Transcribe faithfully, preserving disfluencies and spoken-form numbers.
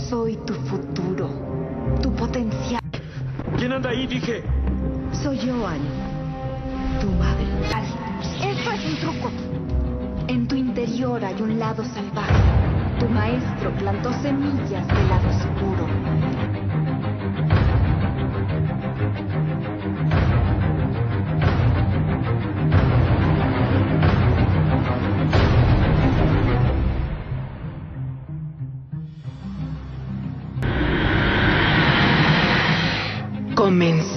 Soy tu futuro, tu potencial. ¿Quién anda ahí? Dije. Soy yo, Annie, tu madre. Esto es un truco. En tu interior hay un lado salvaje. Tu maestro plantó semillas del lado oscuro. Comencemos.